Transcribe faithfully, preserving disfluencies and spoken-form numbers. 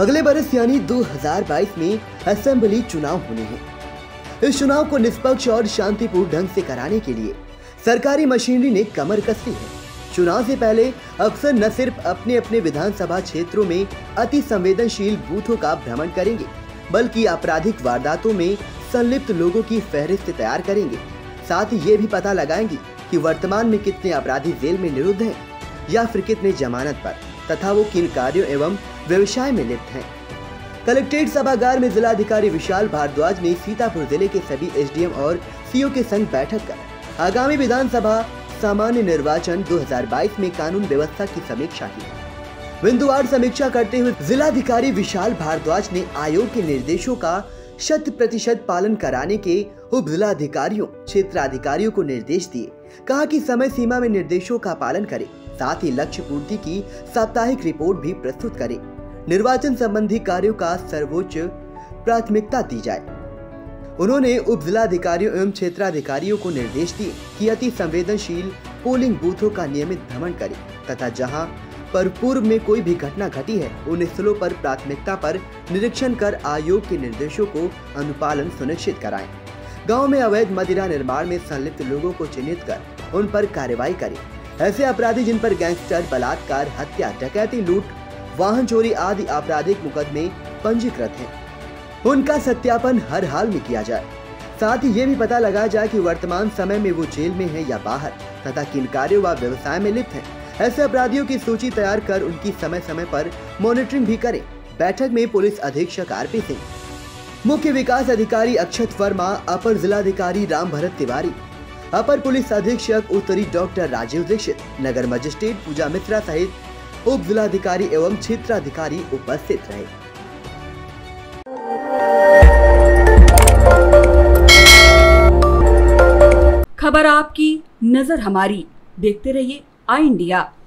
अगले बरस यानी दो हज़ार बाईस में असेंबली चुनाव होने हैं। इस चुनाव को निष्पक्ष और शांतिपूर्ण ढंग से कराने के लिए सरकारी मशीनरी ने कमर कसी है। चुनाव से पहले अफसर न सिर्फ अपने अपने विधानसभा क्षेत्रों में अति संवेदनशील बूथों का भ्रमण करेंगे, बल्कि आपराधिक वारदातों में संलिप्त लोगों की फहरिस्त तैयार करेंगे। साथ ही ये भी पता लगाएंगे कि वर्तमान में कितने अपराधी जेल में निरुद्ध हैं या फिर कितने जमानत पर, तथा वो किन कार्यों एवं व्यवसाय में लिप्त हैं। कलेक्ट्रेट सभागार में जिलाधिकारी विशाल भारद्वाज ने सीतापुर जिले के सभी एसडीएम और सीओ के संग बैठक कर आगामी विधानसभा सामान्य निर्वाचन दो हज़ार बाईस में कानून व्यवस्था की समीक्षा की। बिंदुवार समीक्षा करते हुए जिलाधिकारी विशाल भारद्वाज ने आयोग के निर्देशों का शत प्रतिशत पालन कराने के उप जिलाधिकारियों क्षेत्राधिकारियों को निर्देश दिए। कहा कि समय सीमा में निर्देशों का पालन करें, साथ ही लक्ष्य पूर्ति की साप्ताहिक रिपोर्ट भी प्रस्तुत करें। निर्वाचन संबंधी कार्यों का सर्वोच्च प्राथमिकता दी जाए। उन्होंने उप जिलाधिकारियों एवं क्षेत्राधिकारियों को निर्देश दिए कि अति संवेदनशील पोलिंग बूथों का नियमित भ्रमण करें तथा जहां पर पूर्व में कोई भी घटना घटी है उन स्थलों पर प्राथमिकता पर निरीक्षण कर आयोग के निर्देशों को अनुपालन सुनिश्चित कराएं। गांव में अवैध मदिरा निर्माण में संलिप्त लोगों को चिन्हित कर उन पर कार्रवाई करें। ऐसे अपराधी जिन पर गैंगस्टर, बलात्कार, हत्या, डकैती, लूट, वाहन चोरी आदि आपराधिक मुकदमे पंजीकृत हैं, उनका सत्यापन हर हाल में किया जाए। साथ ही ये भी पता लगाया जाए कि वर्तमान समय में वो जेल में है या बाहर, तथा किन कार्यों व व्यवसाय में लिप्त हैं। ऐसे अपराधियों की सूची तैयार कर उनकी समय समय पर मॉनिटरिंग भी करें। बैठक में पुलिस अधीक्षक आरपी सिंह, मुख्य विकास अधिकारी अक्षत वर्मा, अपर जिलाधिकारी राम भरत तिवारी, अपर पुलिस अधीक्षक उत्तरी डॉक्टर राजीव दीक्षित, नगर मजिस्ट्रेट पूजा मिश्रा सहित उप जिलाधिकारी एवं क्षेत्राधिकारी उपस्थित रहे। खबर आपकी, नजर हमारी। देखते रहिए आई इंडिया।